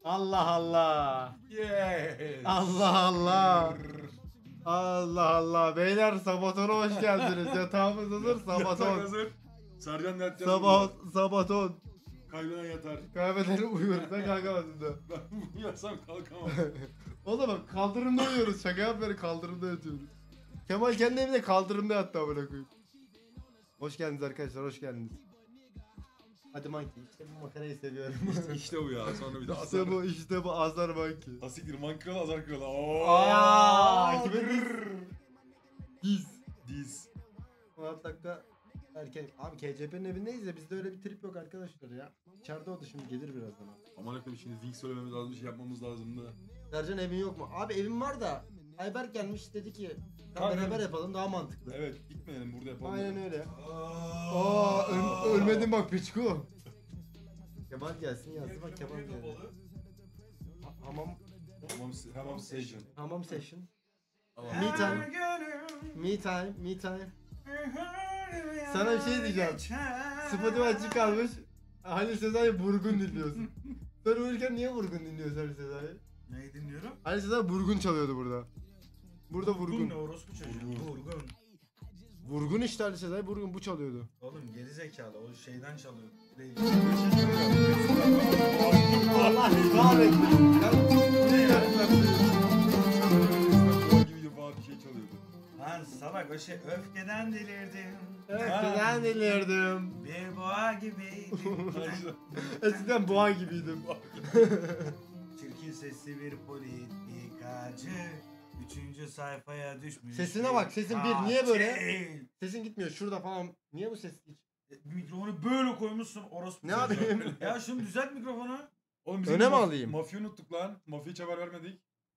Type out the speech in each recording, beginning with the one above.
Allah Allah. Yes. Allah Allah. Allah Allah. Beyler Sabaton'a hoş geldiniz. Yatağımız hazır. Yatak Sabaton. hazır. Sercan ne yatacağız? Sabaton. Kaybeden yatar. Kaybeden uyuyor. Sen kalkamadın da. Ben uyuyorsam kalkamam. Oğlum bak kaldırımda uyuyoruz. Şaka yapmayın, kaldırımda yatıyoruz. Kemal kendi evinde kaldırımda yattı amına koyayım. Hoş geldiniz arkadaşlar, hoş geldiniz. Hadi Monkey, işte bu makarayı seviyorum. İşte bu ya. Sonra bir de azar. işte bu azar Monkey. Asiktir man kralı azar kralı. Kime diz? Diz. 16 dakika erken. Abi KCP'nin evindeyiz ya, bizde öyle bir trip yok arkadaşlar ya. İçeride o da şimdi gelir birazdan. Aman akıllı şimdi link söylememiz lazım, bir şey yapmamız lazımdı. Sercan evin yok mu? Abi evim var da Ayberk gelmiş dedi ki Kanka. beraber yapalım daha mantıklı. Evet, gitmeyelim burada yapalım. Aynen öyle. Aa, Ölmedin bak piçku. Kemal gelsin yazdı bak Kemal geldi. Hamam session. Hamam session. Tamam. Me time. Me time. Sana bir şey diyeceğim. Spotify çıkarmış. Halil Sezai Burgun dinliyorsun. Sen uyurken niye Burgun dinliyorsun Halil Sezai? Neyi dinliyorum? Halil Sezai Burgun çalıyordu burada. Burada Vurgun Vurgun. ne orospu çocuğu? Vurgun. Vurgun işte Halil Sezai Burgun bu çalıyordu. Oğlum geri zekalı o şeyden çalıyor. Değil. Allah kahretsin. Boğa gibi yapar bir şey çalıyordu. Lan salak o şey öfkeden delirdim. Öfkeden delirdim. Bir boğa gibiydim. Eskiden boğa gibiydim. Çirkin sesli bir politikacı. 3. sayfaya düşmüş. Sesine bak, sesin bir. Niye böyle? Sesin gitmiyor şurada falan. Niye bu ses hiç? Mikrofonu böyle koymuşsun orospu. Ne çocuğu. yapayım? Ya şunu düzelt mikrofonu. Oğlum Öne mi alayım? Mafya unuttuk lan. Mafya hiç haber vermedik.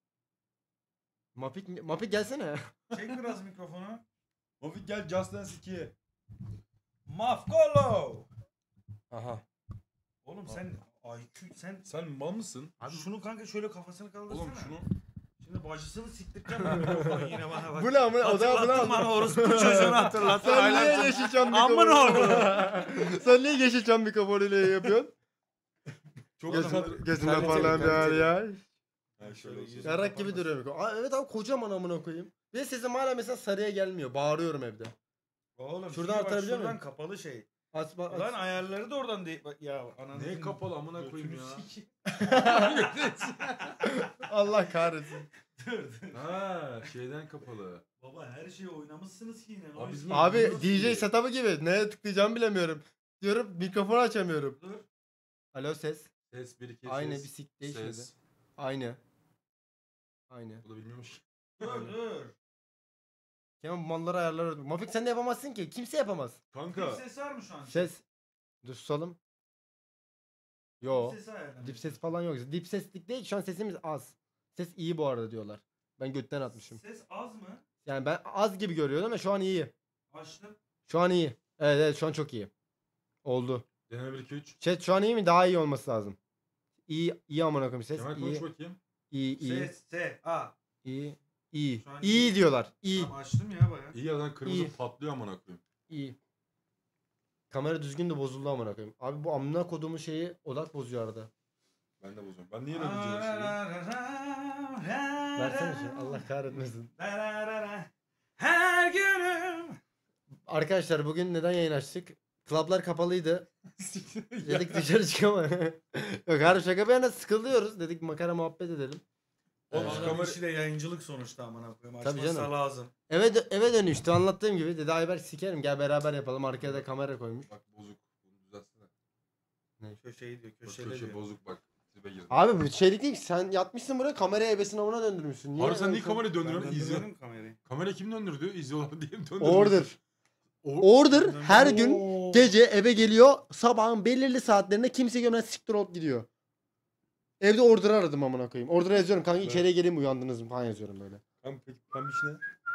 Mapik gelsene. Çek biraz mikrofonu. Mafya gel Just Dance 2'ye. Mafkolo. Aha. Oğlum sen IQ sen Sen mal mısın? abi şunu kanka şöyle kafasını kaldırsana. Oğlum şunu. Şimdi bacısını siktireceğim ben mikrofonu yine bana bak. Bu ne amına? O da Hatırlattın bana orospu çocuğunu hatırlattın. Sen niye Yeşilçam Amına mikrofonu? Sen niye Yeşilçam mikrofonuyla yapıyorsun? Çok Gözünde parlayan bir hal ya. Ha, şöyle olsun. Yarak gibi duruyor mikrofon. Aa, evet abi kocaman amına koyayım. Ve sesim hala mesela sarıya gelmiyor. Bağırıyorum evde. Oğlum Şuradan şuradan arttırabiliyor şuradan muyum? kapalı şey. Aç bak. Lan ayarları da oradan değil. Bak ya ananı. Ne kapalı amına koyayım ya. Allah kahretsin. Ha, şeyden kapalı. Baba her şeyi oynamışsınız ki yine. Abi bizim- Abi Nasıl DJ iyi? setup'ı gibi. Neye tıklayacağımı bilemiyorum. Diyorum mikrofonu açamıyorum. Dur. Alo ses. Ses 1 2 Aynı ses. bir sik değişmedi. Ses. Aynı. Aynı. Bu da bilmiyormuş. Dur. Kemal bu malları ayarlar. Mafik sen de yapamazsın ki. Kimse yapamaz. Bir Kanka. ses var mı şu an? Ses. Dur susalım. Yo. Sesi ayarlamış. Dip ses falan yok. Dip seslik değil. Şu an sesimiz az. Ses iyi bu arada diyorlar. Ben götten atmışım. Ses az mı? Yani ben az gibi görüyordum ama şu an iyi. Açtım. Şu an iyi. Evet evet şu an çok iyi. Oldu. Deneme 1 2 3. Chat şu an iyi mi? Daha iyi olması lazım. İyi iyi amına koyayım ses. Kemal İyi. konuş bakayım. İyi iyi. Ses. S. A. İyi. İyi. Şu an İyi iyi. diyorlar. İyi. Tamam açtım ya baya. İyi ya lan kırmızı İyi. patlıyor amına koyayım. İyi. Kamera düzgün de bozuldu amına koyayım. Abi bu amına kodumun şeyi odak bozuyor arada. Ben de bozuyorum. Ben niye öyle diyeceğim şeyi? Versene şu. Allah kahretmesin. Her günüm. Arkadaşlar bugün neden yayın açtık? Klaplar kapalıydı. Dedik dışarı çıkama. Yok harbi şaka bir yana sıkılıyoruz. Dedik makara muhabbet edelim. Oğlum şu Adamın kamera... işi de yayıncılık sonuçta amına koyayım. Tabii Açmazsa canım. lazım. Eve dönüştü anlattığım gibi. Dedi Ayberk sikerim gel beraber yapalım. Arkaya da kamera koymuş. Bak bozuk. Bunu düzeltsene. Köşeyi diyor. Bak, Köşede köşe diyor. bozuk bak. Tribe girdi. Abi bu şeylik değil ki sen yatmışsın buraya kamerayı ebesine avına döndürmüşsün. Niye? Abi sen niye öyle- kamerayı Ben döndürüyorsun? İzliyor. döndürelim kamerayı. Kamera kim döndürdü? İzliyorlar diye mi döndürdü? Order. Order her gün gece eve geliyor. Sabahın belirli saatlerinde kimse görmeden siktir olup gidiyor. Evde order aradım amına koyayım. Order yazıyorum kanka Evet. içeriye geleyim uyandınız mı falan yazıyorum böyle. Pembiş ne?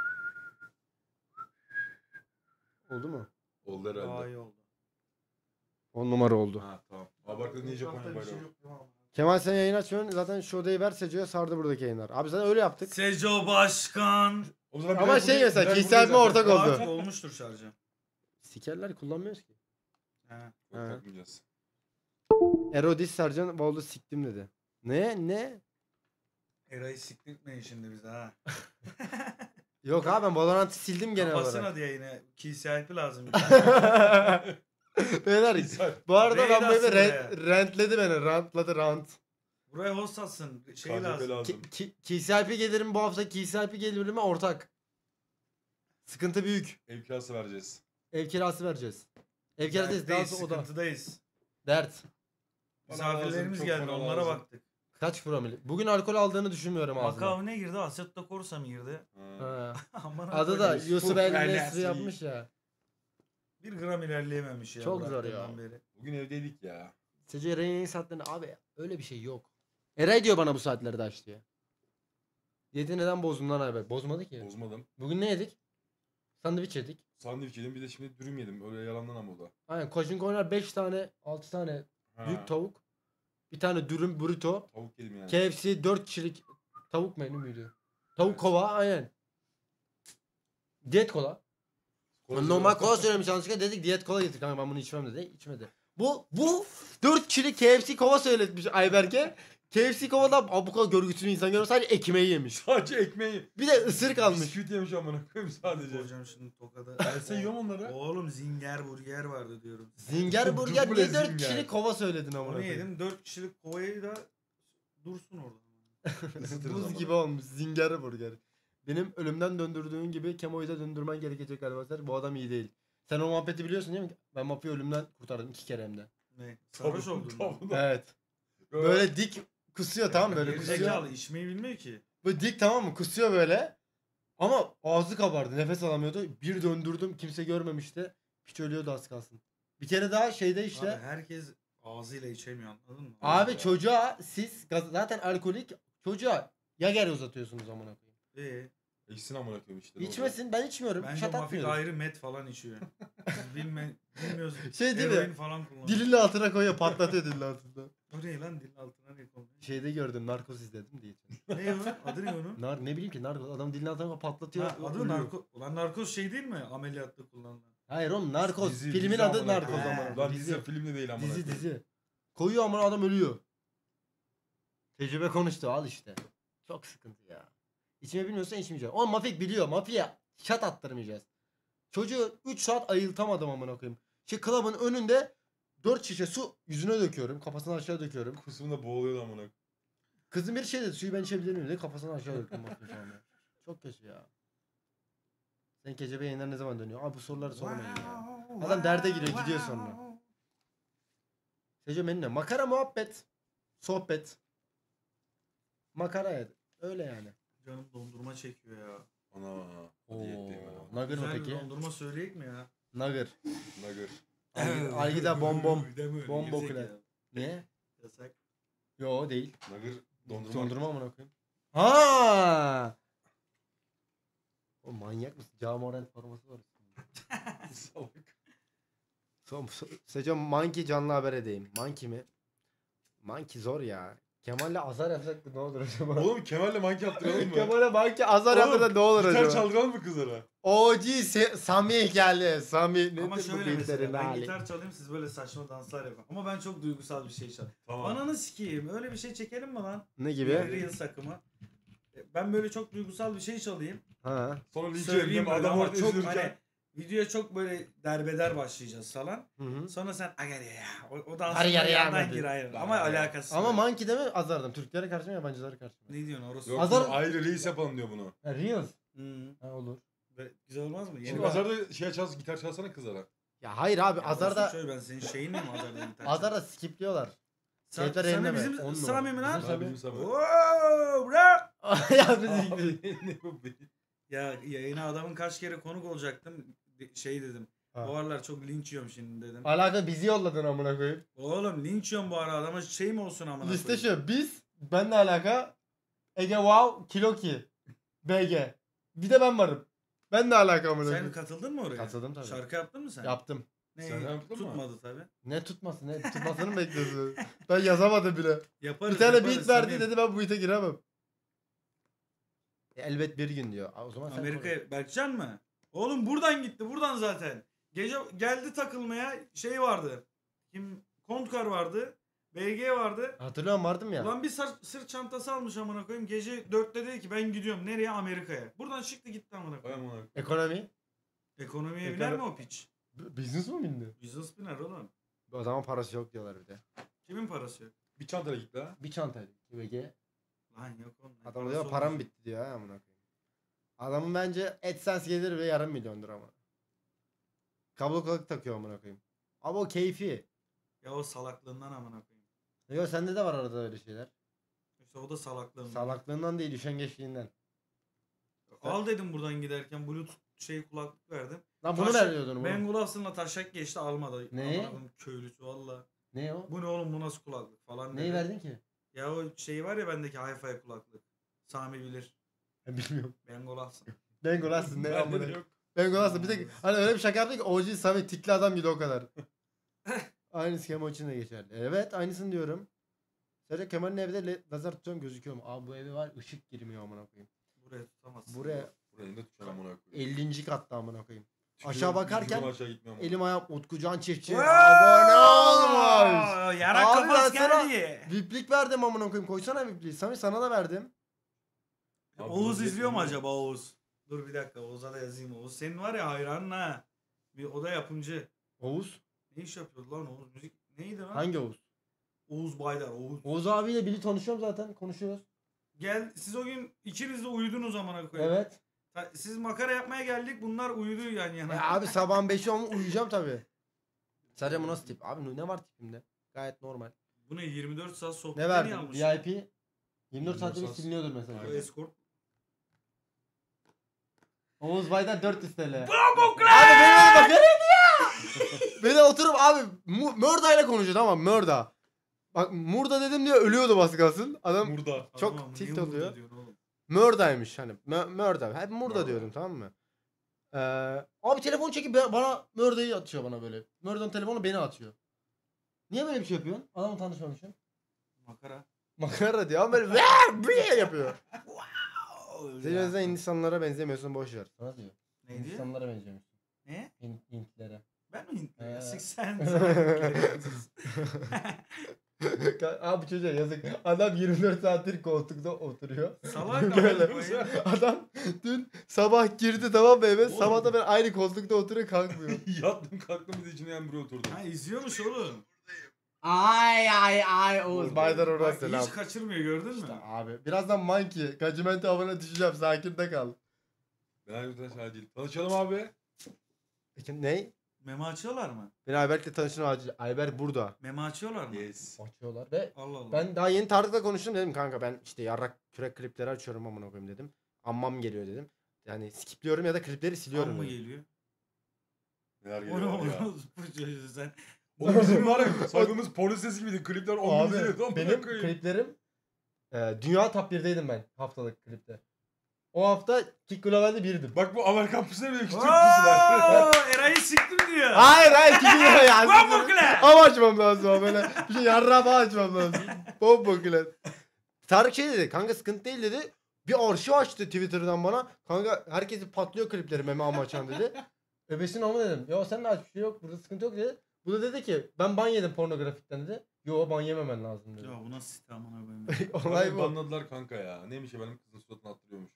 Oldu mu? Oldu herhalde. Daha iyi oldu. 10 numara oldu. Ha tamam. Abi arkada niye Japonya Etrafta bir şey bayrağı? yok mu? Kemal sen yayın açmıyorsun. Zaten Şode'yi ver Seco'ya sardı buradaki yayınlar. Abi zaten öyle yaptık. Seco Başkan. O zaman Ama biraz şey buraya- mesela, biraz kişisel buraya mi ortak zaten- oldu? Artık olmuştur şarjı. Sikerler kullanmıyoruz ki. He. Takmayacağız. Erodis Sercan Vaul'u siktim dedi. Ne? Eray'ı siktirtmeyin şimdi bize ha. Yok abi ben Valorant'ı sildim genel Kapatsın olarak. hadi yayını. KCIP lazım. Beyler bu arada Raid ben bu evi atsın buraya. rentledi beni. Rant. Buraya host atsın. Şey KCP lazım. lazım. KCIP gelirim bu hafta KCIP gelirime ortak. Sıkıntı büyük. Ev kirası vereceğiz. Ev kirası vereceğiz. Ev kirası değil, daha Dertteyiz, sonra o da. sıkıntıdayız. Dert. Misafirlerimiz çok geldi bana onlara lazım. baktık. Kaç promil? Bugün alkol aldığını düşünmüyorum ağzına. Macao ne girdi? Assetto Corsa mı girdi? Ha. Aman Adı da koyayım. Yusuf Uf, El El Nesri Nesri. yapmış ya. 1 gram ilerleyememiş ya. Çok zor bıraktığından ya. beri. Bugün evdeydik ya. Sece Eray'ın yayın saatlerinde abi öyle bir şey yok. Eray diyor bana bu saatlerde aç diye. Diyeti neden bozdun lan abi? Bozmadı ki. Bozmadım. Bugün ne yedik? Sandviç yedik. Sandviç yedim bir de şimdi dürüm yedim. Öyle yalandan ama o da. Aynen Koçin Corner 5 tane 6 tane Ha, büyük tavuk. Bir tane dürüm burrito. Tavuk yedim yani. KFC 4 kişilik tavuk menü müydü? Tavuk kova aynen. Diyet kola. Normal kola söylemiş yanlışlıkla dedik diyet kola getir kanka ben bunu içmem dedi. İçmedi. Bu 4 kişilik KFC kova söyletmiş Ayberk'e. KFC kovada bu kadar görgüsüzü insan görüyor sadece ekmeği yemiş. Sadece ekmeği. Bir de ısırık almış. Bisküvit yemiş amına koyayım sadece. Hocam şimdi Toka'da. Ben sen yiyorum onları. Oğlum zinger burger vardı diyorum. Zinger burger Duble niye 4 zinger. kişilik kova söyledin amına Onu koyayım? yedim 4 kişilik kovayı da dursun orada. Isıtırız Buz ama. gibi olmuş zinger burger. Benim ölümden döndürdüğün gibi Kemo'yu da döndürmen gerekecek arkadaşlar. Bu adam iyi değil. Sen o muhabbeti biliyorsun değil mi? Ben Mafya ölümden kurtardım 2 kere hem de. Ne? Sarhoş oldun mu? Evet. Böyle dik kusuyor tamam mı? Böyle kusuyor. Gerizekalı içmeyi bilmiyor ki. Böyle dik tamam mı? Kusuyor böyle. Ama ağzı kabardı. Nefes alamıyordu. Bir döndürdüm. Kimse görmemişti. Piç ölüyordu az kalsın. Bir kere daha şeyde işte. Abi herkes ağzıyla içemiyor anladın mı? Abi çocuğa siz zaten alkolik çocuğa Yager uzatıyorsunuz amına koyayım. İçsin amına koyayım işte. İçmesin ben içmiyorum. Bence Şat Mafik atmıyorum. ayrı met falan içiyor. Siz bilmiyorsunuz. Şey değil mi? Eroin falan kullanıyor. Dilinin altına koyuyor patlatıyor dilinin altında. O ne lan dilin altına ne konuyor? Şeyde gördüm narkoz izledim diye. Ne o? Adı ne onun? Ne bileyim ki narkoz adam dilinin altına patlatıyor. Ha, adı ölüyor. narko. Ulan narkoz şey değil mi? Ameliyatta kullanılan. Hayır oğlum narkoz. Dizi, Filmin dizi adı amına narkoz koyayım. ama. Lan dizi filmde değil amına koyayım. Dizi. Koyuyor ama adam ölüyor. Tecrübe konuştu al işte. Çok sıkıntı ya. İçmeyi bilmiyorsan içmeyeceksin. O Mafik biliyor. Mafya şat attırmayacağız. Çocuğu 3 saat ayıltamadım amına koyayım. Club'ın önünde 4 şişe su yüzüne döküyorum. Kafasını aşağı döküyorum. Kusumda boğuluyordu amına koyayım. Kızım bir şey dedi. Suyu ben içebilir miyim dedi. Kafasını aşağı döktüm. Mafya şu anda. Çok kötü ya. Senin KCB yayınlar ne zaman dönüyor? Abi bu soruları sormayın ya. Adam derde giriyor gidiyor sonra. Seco benimle makara muhabbet. Sohbet. Makara ya. Öyle yani. Canım dondurma çekiyor ya. Ana. Oo. Diyetteyim ha. Nugger mı Güzel bir peki? dondurma söyleyek mi ya? Nugger. Nugger. Algida bom. Deme, Bombo gerizekalı. kule. Niye? Yasak. Yo değil. Nugger dondurma. Dondurma amına koyayım. Ha! O manyak mısın? Camorant forması var. Salak. Seco Monkey canlı haber edeyim. Monkey mi? Monkey zor ya. Kemal'le azar yapsak da ne olur acaba? Oğlum Kemal'le manki yaptıralım mı? Kemal'e Monkey azar Oğlum, yapar da ne olur Gitar acaba? çaldıralım mı kızlara? OG Sami geldi. Sami Ama nedir bu şöyle mesela beatlerin ben hali? gitar çalayım siz böyle saçma danslar yapın. Ama ben çok duygusal bir şey çalayım. Tamam. Ananı sikeyim öyle bir şey çekelim mi lan? Ne gibi? Reels akımı. Ben böyle çok duygusal bir şey çalayım. Ha. Sonra linç Söyleyeyim yedim böyle adam ama orada çok üzülürken. hani videoya çok böyle derbeder başlayacağız falan. Hı hı. Sonra sen agari ya. O dansın Agari ya yandan mı gir dedi? ayrı. Ama alakası Ama yok. Monkey'de mi azardım? Türklere karşı mı yabancılara karşı mı? Ne diyorsun orası? Yok Azar- bunu ayrı reis yapalım diyor bunu. Ha, Reels. Hı. Ha olur. Böyle güzel olmaz mı? Yeni Şimdi bir- Azar'da şey çalsın, gitar çalsana kızlara. Ya hayır abi Ya Azar'da orası şöyle, ben senin şeyin mi Azar'da gitar? Azar'da skipliyorlar. Sen, Keyifler sen de yerine mi? bizim 10 numara. Sami mi lan? Bizim Ha benim sana. Wow, bro! Ya bizim Abi, ne bu be? Ya yayına adamın kaç kere konuk olacaktım. Şey dedim. Ha. Bu aralar çok linç yiyorum şimdi dedim. Alaka bizi yolladın amına koyayım. Oğlum linç yiyorum bu ara adama şey mi olsun amına Liste koyayım? şu. Biz benle alaka Ege Wow Kiloki BG. Bir de ben varım. Ben de alaka amına Sen koyayım. katıldın mı oraya? Katıldım tabii. Şarkı yaptın mı sen? Yaptım. Ne? Sen yaptın mı? Tutmadı tabi. Ne tutması ne tutmasını mı bekliyorsun? Ben yazamadım bile. Yaparız. Bir tane yaparız, beat verdi Samim. dedi ben bu beat'e giremem. Elbet bir gün diyor. O zaman sen konuş. Amerika'ya Berkcan mı? Oğlum buradan gitti buradan zaten. Gece geldi takılmaya şey vardı. Kontkar vardı. BG vardı. Hatırlıyorum vardım ya. Ulan bir sırt çantası almış amına koyayım. Gece 4'te dedi ki ben gidiyorum. Nereye? Amerika'ya. Buradan çıktı gitti amına Vay koyayım. amına. Ekonomi. Ekonomiye biner mi o piç? Business mi bindi? Business biner oğlum. Bu adamın parası yok diyorlar bir de. Kimin parası yok? Bir çantayla git la. Bir çantaydı. BG. Lan yok oğlum. Adam diyor param bitti diyor ha amına koyayım. Adamın bence AdSense gelir ve yarım milyondur ama. Kablo kulaklık takıyor amına koyayım. Ama o keyfi. Ya o salaklığından amına koyayım. Yok sende de var arada öyle şeyler. İşte o da salaklığından. Salaklığından değil üşengeçliğinden. Al dedim buradan giderken Bluetooth kulaklık verdim. Lan bunu Taşak- veriyordun oğlum. Ben Gulavsın'la taşak geçti almadı. Ne? Amına koyayım, köylüsü valla. Ne o? Bu ne oğlum bu nasıl kulaklık falan Neyi dedi. verdin ki? Ya o şey var ya bendeki hi-fi kulaklık. Sami bilir. Bilmiyorum. Ben Gulavsın. Ben Golas'ın ne Bende amına. de yok. Ben Golas'ın bir tek hani öyle bir şaka yaptı ki OG Samet tikli adam gibi o kadar. Aynı skema için de geçerli. Evet aynısını diyorum. Sadece Kemal'in evde lazer tutuyorum gözüküyor mu? Abi bu evi var ışık girmiyor amına koyayım. Buraya tutamazsın. Buraya Burayı da tutacaksın amına koyayım. 50. katta amına koyayım. Tükürüyorum, Aşağı bakarken yüzüme aşağı gitmiyorum. Elim ayağım Utkucan Çiftçi. Wow! Abone olmuş. Yarak Abi kafası ben sana- geldi. Viplik verdim amına koyayım. Koysana Viplik. Sami sana da verdim. Abi Oğuz bunu izliyor mu yapıyorum. acaba Oğuz? Dur bir dakika Oğuz'a da yazayım. Oğuz senin var ya hayranın ha. O da yapımcı. Oğuz. Ne iş yapıyordu lan Oğuz? Müzik neydi lan? Hangi Oğuz? Oğuz Baydar. Oğuz. Oğuz abiyle biri tanışıyorum zaten. Konuşuyoruz. Gel siz o gün ikiniz de uyudunuz amına koyayım. Evet. Siz makara yapmaya geldik bunlar uyudu yan yana. Abi sabahın 5'i olmuş uyuyacağım tabi. Sadece bu nasıl tip? Abi ne var tipimde? Gayet normal. Bu ne 24 saat sohbet Ne verdin? VIP 24 saatte bir saat. siliniyordur mesela. Bu escort. Oğuz Bay'dan 400 TL. Bravo Abi beni bakar ya. Beni oturup abi Mörda ile konuşuyor tamam Mörda. Bak Murda dedim diye ölüyordu az kalsın. Adam Burada. çok Adamım, tilt niye oluyor. burada diyorsun oğlum? Mörda'ymış hani. Mörda. Hep Murda Mörda. diyordum tamam mı? Abi telefon çekip bana Mörda'yı atıyor bana böyle. Mörda'nın telefonu beni atıyor. Niye böyle bir şey yapıyorsun? Adamı tanışmamışım. Makara. Makara diyor ama böyle böyle yapıyor. Senin Ya. yüzünden insanlara benzemiyorsun boş ver. Sana diyor. Neydi? İnsanlara benziyorsun. Ne? Hintlilere. Ben mi Hintli? He. Sık sen. Abi çocuğa yazık. Adam 24 saattir koltukta oturuyor. Salak Böyle. da Adam dün sabah girdi tamam mı eve. Oğlum. Sabah da ben aynı koltukta oturuyor kalkmıyor. Yattım kalktım bir de içine yan buraya oturdum. Ha izliyormuş oğlum. Ay Oğuz Baydar Bak, orası selam. hiç kaçırmıyor gördün mü? İşte abi birazdan Monkey. Gacimento avına düşeceğim sakin de kal. Ben Ayberk'le şahit değil. Tanışalım abi. Peki ne? Meme açıyorlar mı? Beni Ayberk'le tanıştım acil. Ayberk burada. Meme açıyorlar mı? Yes. Açıyorlar ve Allah Allah. ben daha yeni Tarık'la konuştum dedim kanka ben işte yarrak kürek klipleri açıyorum amına koyayım dedim. Ammam geliyor dedim. Yani skipliyorum ya da klipleri siliyorum. mı dedim. geliyor? Neler O ne geliyor abi ya. oldu bu çocuğu sen? Oğlum bizim var ya saygımız polis sesi gibiydi. Klipler 10 bin Abi izleniyordu. Amına benim koyayım. kliplerim dünya top 1'deydim ben haftalık klipte. O hafta Kick Global'de 1'dim. Bak bu Amerikan pusuna bile küçük pusular. Aaa! Eray'ı siktim diyor. Hayır Kick Global ya. Bombo Kule! Ama açmam lazım ama böyle bir şey yarrağı falan açmam lazım. Bombo Kule. Tarık şey dedi kanka sıkıntı değil dedi. Bir arşiv açtı Twitter'dan bana. Kanka herkesi patlıyor klipleri meme ama açan dedi. Öbesin ama dedim. Ya sen de aç bir şey yok burada sıkıntı yok dedi. Bu da dedi ki ben ban yedim pornografikten dedi. Yo ban yememen lazım dedi. Ya bu nasıl site amına koyayım. Olay Beni bu. banladılar kanka ya. Neymiş ya benim kızın suratını attırıyormuş.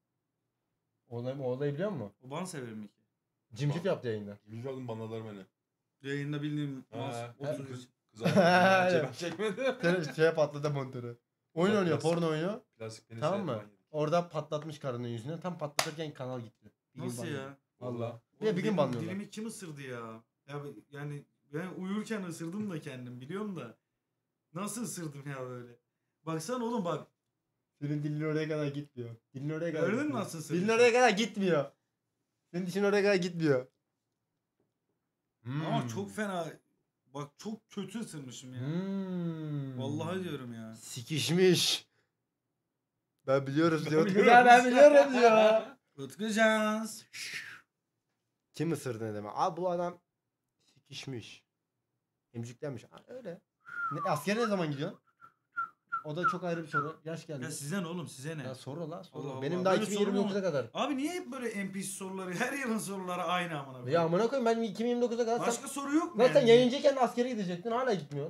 Olayı biliyor musun? O ban severim mi ki? Cimcif yaptı yayında. Bilmiyorum aldım banladılar beni. Yayında bildiğim Ha, mas- kız 30 kız ben çekmedim. Şeye patladı monitörü. Oyun oynuyor porno oynuyor. Plastik penis Tamam mı? yapman gerekiyor. Orada patlatmış karının yüzüne. Tam patlatırken kanal gitti. Bir gün Nasıl banladı. ya? Valla. Bir Oğlum de bir gün benim banlıyorlar. Dilimi kim ısırdı ya? Yani ben uyurken ısırdım da kendim biliyorum da. Nasıl ısırdım ya böyle? Baksana oğlum bak. Senin dilin oraya kadar gitmiyor. Dilin oraya kadar Gördün mü gitmiyor. nasıl ısırmış? Dilin oraya kadar gitmiyor. Senin dişin oraya kadar gitmiyor. Ama çok fena. Bak çok kötü ısırmışım ya. Vallahi diyorum ya. Sikişmiş. Ben biliyoruz diyor. biliyorum. Ya ben biliyorum diyor. Utku Cans. Kim ısırdı ne demek? Abi bu adam sikişmiş. Emciklenmiş. Ha, öyle. Askere ne zaman gidiyorsun? O da çok ayrı bir soru. Yaş geldi. Ya size ne oğlum size ne? Ya soru la soru. Allah Benim Allah. daha Böyle soru mu 2029'a kadar. Abi niye hep böyle NPC soruları her yılın soruları aynı amına koyayım? Ya amına koyayım ben 2029'a kadar Başka soru yok mu? Lan sen yani? yayıncıyken askere gidecektin hala gitmiyorsun.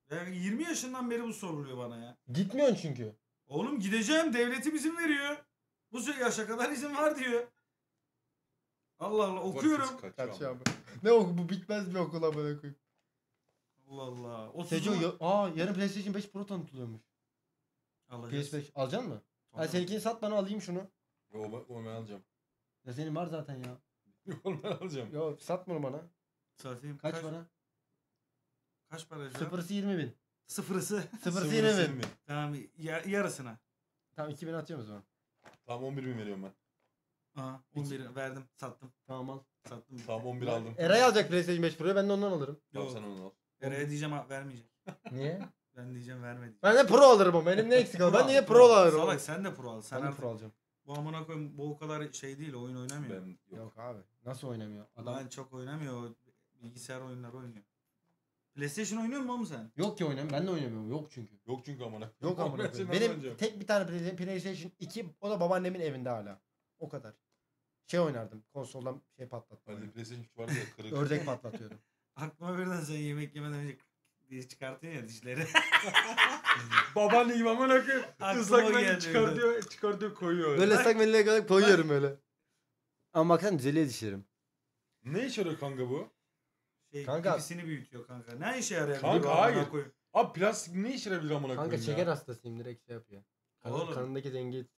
Yani 20 yaşından beri bu soruluyor bana ya. Gitmiyorsun çünkü. Oğlum gideceğim, devletim izin veriyor. Bu yaşa kadar izin var diyor. Allah Allah okuyorum. Kaçıyor abi. Ne oku bu bitmez bir okul amına koyayım. Allah Allah. 30 Seco yarın PlayStation 5 Pro tanıtılıyormuş. alacağız. PS5 alacaksın mı? Tamam. Ha seninkini sat bana alayım şunu. Onu ben alacağım. Ya senin var zaten ya. Onu ben alacağım. Yo sat bunu bana. Satayım. Kaç para? Kaç para acaba? Sıfırısı 20.000. Sıfırısı. Sıfırısı 20.000. Tamam yarısına. Tamam 2000 atıyoruz o zaman. Tamam 11.000 veriyorum ben. Aa 11 verdim. Sattım. Tamam al. Sattım. Tamam 11 aldım. Eray alacak PlayStation 5 Pro'yu ben de ondan alırım. Tamam Yok. sen onu al. Eray'a diyeceğim vermeyecek. Niye? Ben diyeceğim vermedi. Ben de Pro alırım ama benim ne eksik kalır? Ben niye Pro alırım? Salak sen de pro al. Sen Ben de artık Pro alacağım. bu amına koyayım bu o kadar şey değil oyun oynamıyor. Ben yok. Yok abi. Nasıl oynamıyor? Adam Adam çok oynamıyor. o Bilgisayar oyunları oynuyor. PlayStation oynuyor mu oğlum sen? yok ki oynamıyorum. Ben de oynamıyorum. Yok çünkü. Yok çünkü amına. Yok amına Ben koyayım. seni Benim alacağım. tek bir tane PlayStation 2 o da babaannemin evinde hala. O kadar. Şey oynardım. Konsoldan şey patlatma. Hadi PlayStation 3 vardı ya kırık. Ördek patlatıyordum. Aklıma birden sen yemek yemeden önce diye çıkartıyorsun ya dişleri. Babaanne gibi amına koyayım. Aklıma Islak geldi mendil çıkartıyor koyuyor. öyle. Böyle ıslak mendile kadar koyuyorum öyle. Ama baksana düzeliyor dişlerim. Ne işe yarıyor kanka bu? Kanka- Pipisini büyütüyor kanka. Ne işe yarıyor? Kanka, Bu amına hayır. koyayım? Abi plastik ne işe yarabilir amına koyayım Kanka ya? şeker hastasıyım direkt şey yapıyor. Oğlum. Kanındaki dengeyi